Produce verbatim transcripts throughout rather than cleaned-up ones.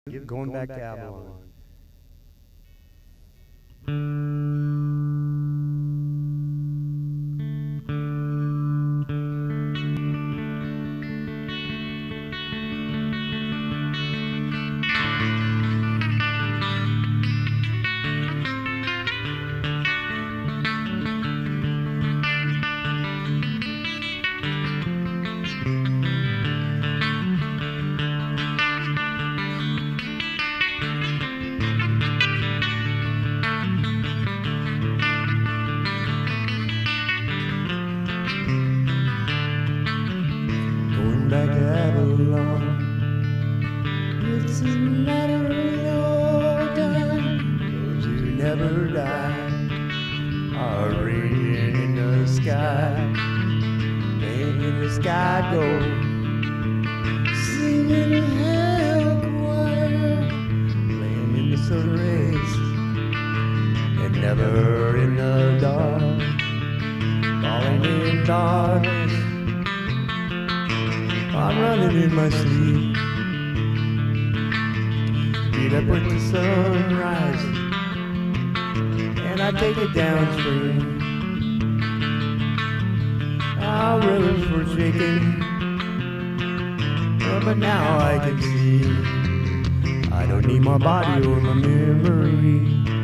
Going back to Avalon. Back to Avalon, it's a matter of time. Those who never die are radiant in the sky, and in the sky go singing a hell choir, playing in the sun rays, and never in the dark, falling in darkness. I'm running in my sleep. Get up with the sunrise, and I take it downstream. Our rivers were shaking, but now I can see. I don't need my body or my memory.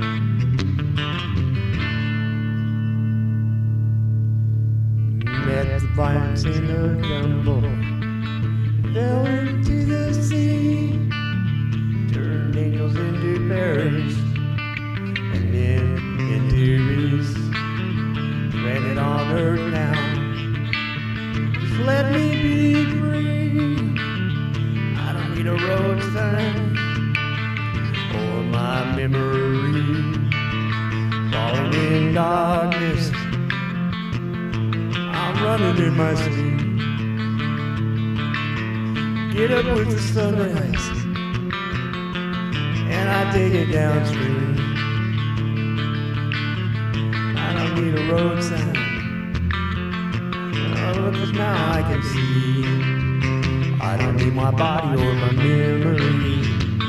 Met the violence in the jungle, fell into the sea, turned angels into fairies, and then into beasts. Stranded on earth now, just let me be free. I don't need a road sign or my memory. Falling in darkness, I'm running in my sleep. Get up with the sunrise, and I take it downstream. I don't need a road sign, oh, 'cause now I can see. I don't need my body or my memory.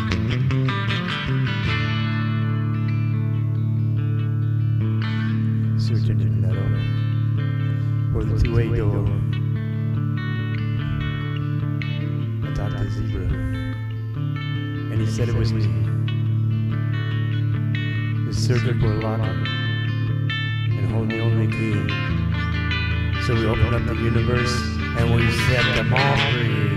Searching in the meadow for the two-way door. Talked to the zebra, and he said it was me. He was searching for a lock and holding the only key. So we opened up the universe and we set them all free.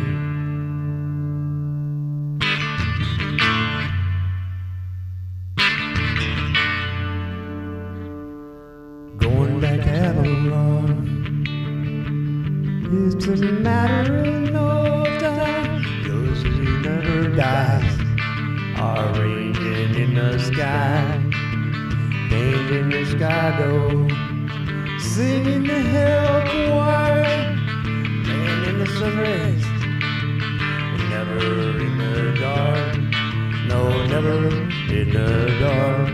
Going back to Avalon, it's a matter of no time. Those who never die are raging in the sky, paint in the sky go, singing the hell choir, playing in the sun rays, and never in the dark, no, never in the dark.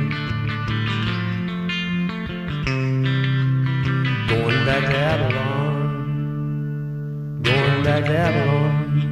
Going back to Avalon, going back to Avalon.